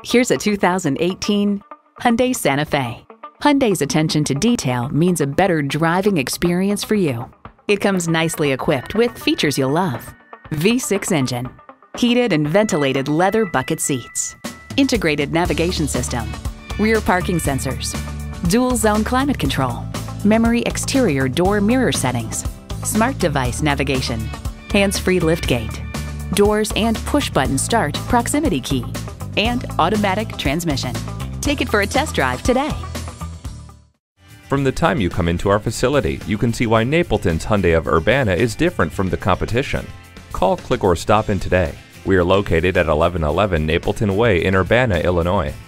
Here's a 2018 Hyundai Santa Fe. Hyundai's attention to detail means a better driving experience for you. It comes nicely equipped with features you'll love. V6 engine, heated and ventilated leather bucket seats, integrated navigation system, rear parking sensors, dual zone climate control, memory exterior door mirror settings, smart device navigation, hands-free liftgate, doors and push-button start proximity key, and automatic transmission. Take it for a test drive today. From the time you come into our facility, you can see why Napleton's Hyundai of Urbana is different from the competition. Call, click, or stop in today. We are located at 1111 Napleton Way in Urbana, Illinois.